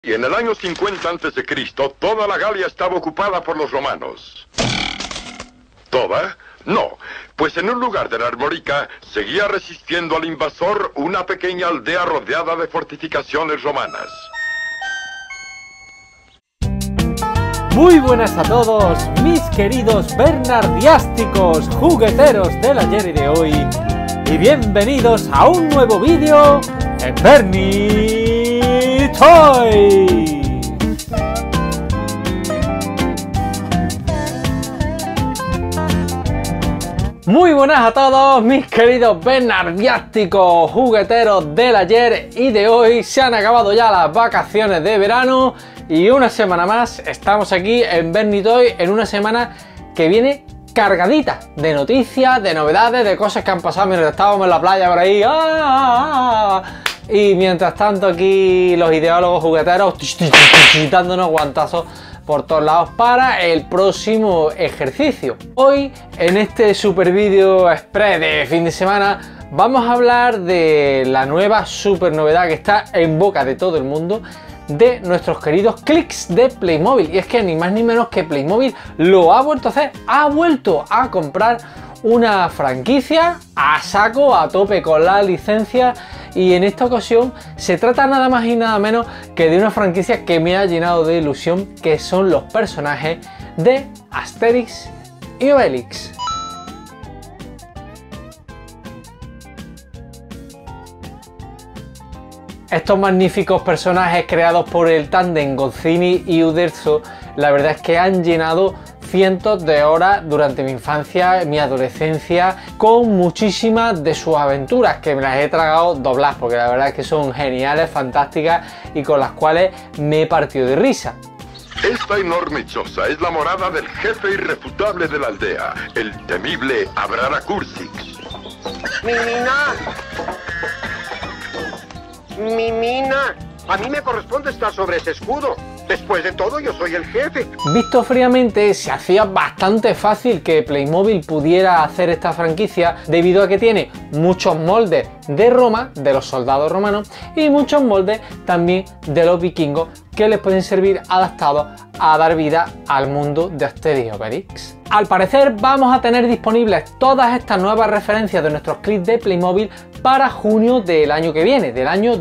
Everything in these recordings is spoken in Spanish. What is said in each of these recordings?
Y en el año 50 a.C., toda la Galia estaba ocupada por los romanos. ¿Toda? No, pues en un lugar de la Armórica seguía resistiendo al invasor una pequeña aldea rodeada de fortificaciones romanas. Muy buenas a todos, mis queridos bernardiásticos jugueteros del ayer y de hoy, y bienvenidos a un nuevo vídeo en Bernie Toys. Muy buenas a todos, mis queridos bernardiásticos jugueteros del ayer y de hoy. Se han acabado ya las vacaciones de verano y una semana más estamos aquí en Bernie Toys, en una semana que viene cargadita de noticias, de novedades, de cosas que han pasado mientras estábamos en la playa por ahí. Y mientras tanto aquí los ideólogos jugueteros dándonos guantazos por todos lados para el próximo ejercicio. Hoy, en este super vídeo express de fin de semana, vamos a hablar de la nueva super novedad que está en boca de todo el mundo, de nuestros queridos clics de Playmobil. Y es que ni más ni menos que Playmobil lo ha vuelto a hacer, ha vuelto a comprar una franquicia a saco, a tope con la licencia, y en esta ocasión se trata nada más y nada menos que de una franquicia que me ha llenado de ilusión, que son los personajes de Asterix y Obelix. Estos magníficos personajes creados por el tándem Goscinny y Uderzo, la verdad es que han llenado cientos de horas durante mi infancia, mi adolescencia, con muchísimas de sus aventuras, que me las he tragado dobladas, porque la verdad es que son geniales, fantásticas y con las cuales me he partido de risa. Esta enorme choza es la morada del jefe irrefutable de la aldea, el temible Abraracursix. Mimina, a mí me corresponde estar sobre ese escudo. Después de todo, yo soy el jefe. Visto fríamente, se hacía bastante fácil que Playmobil pudiera hacer esta franquicia, debido a que tiene muchos moldes de Roma, de los soldados romanos, y muchos moldes también de los vikingos, que les pueden servir adaptados a dar vida al mundo de Asterix y Obelix. Al parecer vamos a tener disponibles todas estas nuevas referencias de nuestros clips de Playmobil para junio del año que viene, del año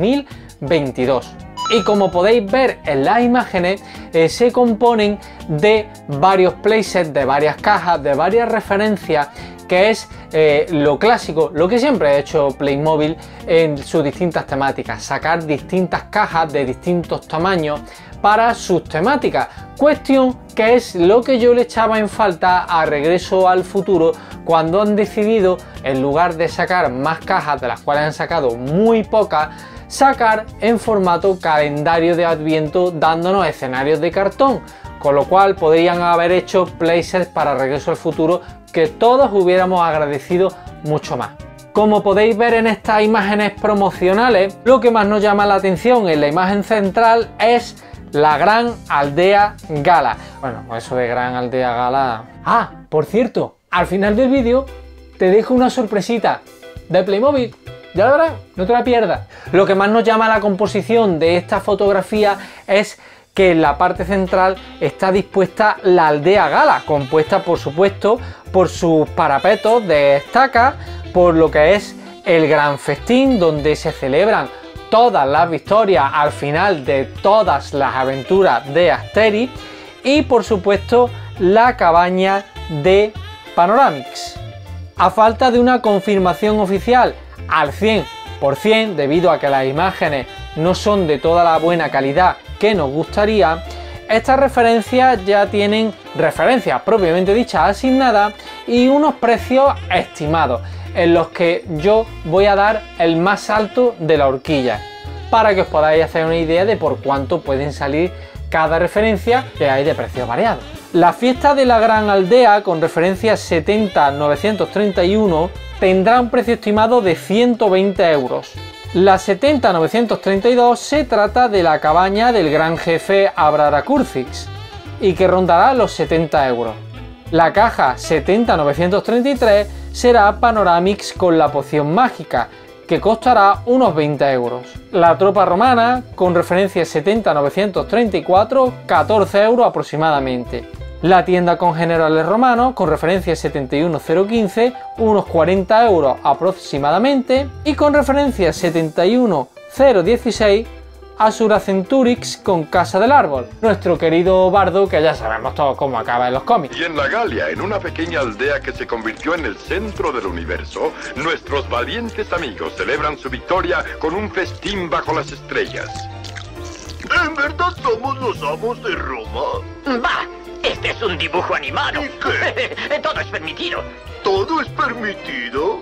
2022. Y como podéis ver en las imágenes, se componen de varios playsets, de varias cajas, de varias referencias, que es lo clásico, lo que siempre ha hecho Playmobil en sus distintas temáticas: sacar distintas cajas de distintos tamaños para sus temáticas, cuestión que es lo que yo le echaba en falta a Regreso al Futuro, cuando han decidido, en lugar de sacar más cajas, de las cuales han sacado muy pocas, sacar en formato calendario de Adviento, dándonos escenarios de cartón, con lo cual podrían haber hecho playsets para Regreso al Futuro que todos hubiéramos agradecido mucho más. Como podéis ver en estas imágenes promocionales, lo que más nos llama la atención en la imagen central es la Gran Aldea Gala. Bueno, eso de Gran Aldea Gala... Ah, por cierto, al final del vídeo te dejo una sorpresita de Playmobil. Ya la verás, no te la pierdas. Lo que más nos llama la composición de esta fotografía es que en la parte central está dispuesta la aldea Gala, compuesta por supuesto por sus parapetos de estaca, por lo que es el gran festín donde se celebran todas las victorias al final de todas las aventuras de Asterix, y por supuesto la cabaña de Panoramix. A falta de una confirmación oficial al 100%, debido a que las imágenes no son de toda la buena calidad que nos gustaría, estas referencias ya tienen referencias propiamente dichas asignadas y unos precios estimados, en los que yo voy a dar el más alto de la horquilla, para que os podáis hacer una idea de por cuánto pueden salir cada referencia, que hay de precios variados. La fiesta de la Gran Aldea, con referencia 70.931, tendrá un precio estimado de 120 euros. La 70.932 se trata de la cabaña del gran jefe Abraracursix, y que rondará los 70 euros. La caja 70.933 será Panoramix con la poción mágica, que costará unos 20 euros. La tropa romana, con referencia 70.934, 14 euros aproximadamente. La tienda con generales romanos, con referencia 71.015, unos 40 euros aproximadamente. Y con referencia 71.016, Asura Centurix con Casa del Árbol, nuestro querido bardo que ya sabemos todos cómo acaba en los cómics. Y en la Galia, en una pequeña aldea que se convirtió en el centro del universo, nuestros valientes amigos celebran su victoria con un festín bajo las estrellas. ¿En verdad somos los amos de Roma? ¡Bah! Este es un dibujo animado. ¿Y qué? Todo es permitido. ¿Todo es permitido?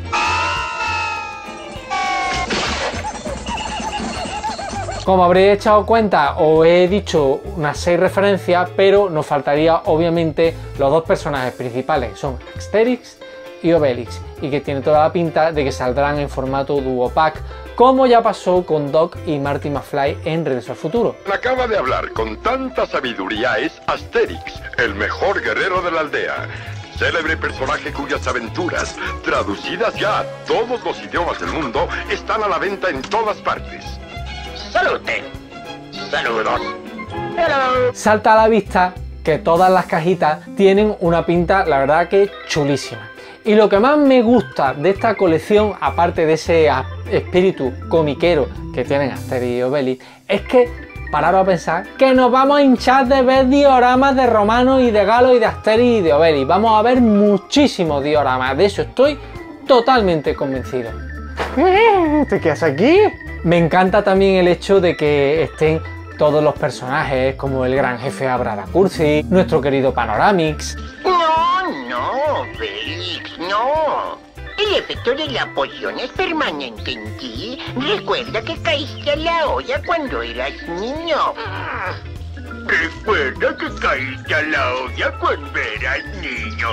Como habréis echado cuenta, os he dicho unas 6 referencias, pero nos faltaría obviamente los dos personajes principales, que son Asterix y Obelix, y que tiene toda la pinta de que saldrán en formato Duo Pack, como ya pasó con Doc y Marty McFly en Regreso al Futuro. Acaba de hablar con tanta sabiduría es Asterix, el mejor guerrero de la aldea. Célebre personaje cuyas aventuras, traducidas ya a todos los idiomas del mundo, están a la venta en todas partes. ¡Salute! ¡Saludos! ¡Hello! Salta a la vista que todas las cajitas tienen una pinta, la verdad que chulísima. Y lo que más me gusta de esta colección, aparte de ese espíritu comiquero que tienen Asterix y Obelix, es que, pararos a pensar, que nos vamos a hinchar de ver dioramas de Romano y de Galo y de Asterix y de Obelix. Vamos a ver muchísimos dioramas, de eso estoy totalmente convencido. ¿Te quedas aquí? Me encanta también el hecho de que estén todos los personajes, como el gran jefe Abradacursi, nuestro querido Panoramix. No, Obelix, no. El efecto de la poción es permanente en ti. Recuerda que caíste a la olla cuando eras niño. Recuerda que caíste a la olla cuando eras niño.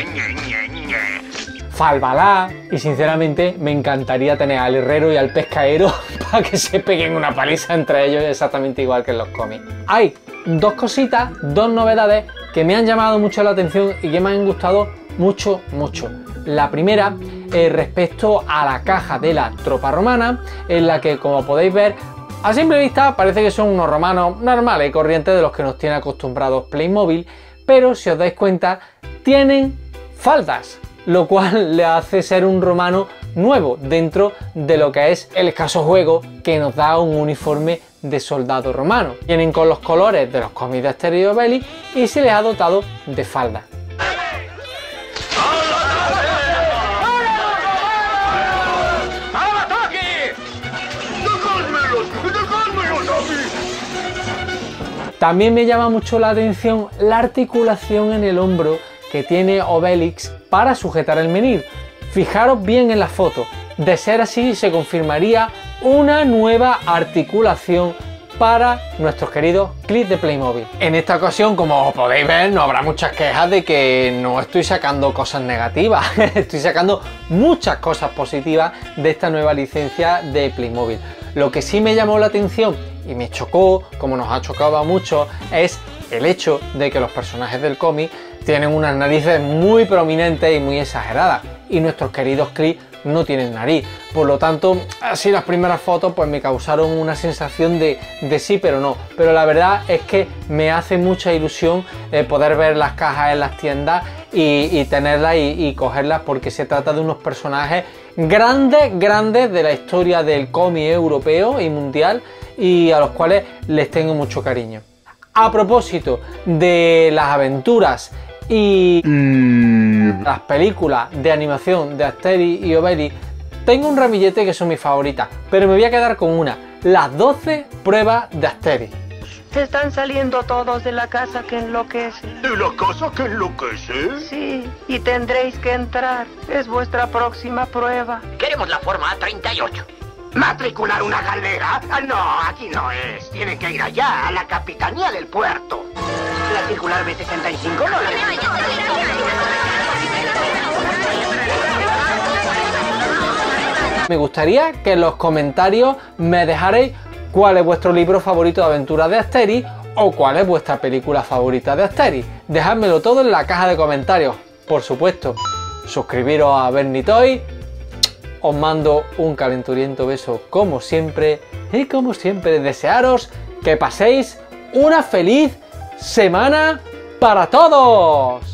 Falbalá, y sinceramente me encantaría tener al herrero y al pescaero para que se peguen una paliza entre ellos exactamente igual que en los cómics. Hay dos cositas, dos novedades que me han llamado mucho la atención y que me han gustado mucho. La primera es respecto a la caja de la tropa romana, en la que, como podéis ver, a simple vista parece que son unos romanos normales y corrientes de los que nos tiene acostumbrados Playmobil, pero si os dais cuenta tienen faldas, lo cual le hace ser un romano nuevo dentro de lo que es el escaso juego que nos da un uniforme de soldado romano. Vienen con los colores de los cómics de Asterix y Obelix y se les ha dotado de falda. También me llama mucho la atención la articulación en el hombro que tiene Obelix para sujetar el menhir. Fijaros bien en la foto, de ser así se confirmaría una nueva articulación para nuestros queridos clips de Playmobil. En esta ocasión, como podéis ver, no habrá muchas quejas de que no estoy sacando cosas negativas, estoy sacando muchas cosas positivas de esta nueva licencia de Playmobil. Lo que sí me llamó la atención y me chocó, como nos ha chocado a muchos, es el hecho de que los personajes del cómic tienen unas narices muy prominentes y muy exageradas, y nuestros queridos clips no tienen nariz. Por lo tanto, así las primeras fotos pues me causaron una sensación de sí pero no, pero la verdad es que me hace mucha ilusión poder ver las cajas en las tiendas y tenerlas y cogerlas, porque se trata de unos personajes grandes de la historia del cómic europeo y mundial, y a los cuales les tengo mucho cariño. A propósito de las aventuras y las películas de animación de Asterix y Obelix, tengo un ramillete que son mis favoritas, pero me voy a quedar con una: las 12 pruebas de Asterix. Se están saliendo todos de la casa que enloquece. ¿De la casa que enloquece? Sí, y tendréis que entrar. Es vuestra próxima prueba. Queremos la forma A38. ¿Matricular una galera? Ah, no, aquí no es. Tienen que ir allá, a la capitanía del puerto. La circular B65 no la Me gustaría que en los comentarios me dejarais cuál es vuestro libro favorito de aventuras de Asterix o cuál es vuestra película favorita de Asterix. Dejádmelo todo en la caja de comentarios, por supuesto. Suscribiros a Bernie Toy os mando un calenturiento beso como siempre y como siempre desearos que paséis una feliz semana para todos.